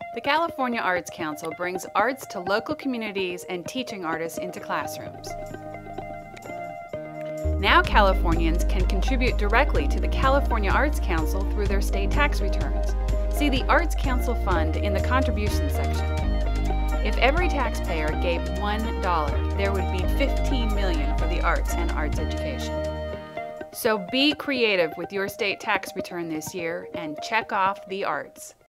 The California Arts Council brings arts to local communities and teaching artists into classrooms. Now Californians can contribute directly to the California Arts Council through their state tax returns. See the Arts Council Fund in the contributions section. If every taxpayer gave $1, there would be $15 million for the arts and arts education. So be creative with your state tax return this year and check off the arts.